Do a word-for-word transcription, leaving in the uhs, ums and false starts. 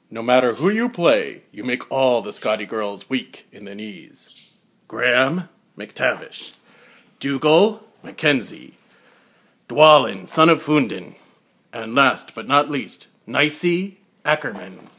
No matter who you play, you make all the Scotty girls weak in the knees. Graham, McTavish. Dougal, Mackenzie. Dwalin, son of Fundin. And last but not least, Nicey, Ackerman.